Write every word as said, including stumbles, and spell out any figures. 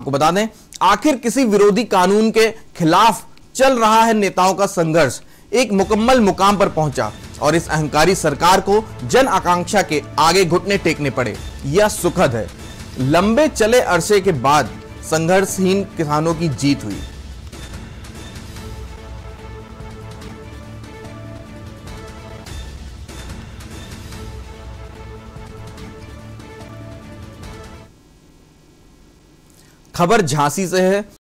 आपको बता दें, आखिर किसी विरोधी कानून के खिलाफ चल रहा है नेताओं का संघर्ष एक मुकम्मल मुकाम पर पहुंचा और इस अहंकारी सरकार को जन आकांक्षा के आगे घुटने टेकने पड़े। यह सुखद है। लंबे चले अरसे के बाद संघर्षहीन किसानों की जीत हुई। खबर झांसी से है।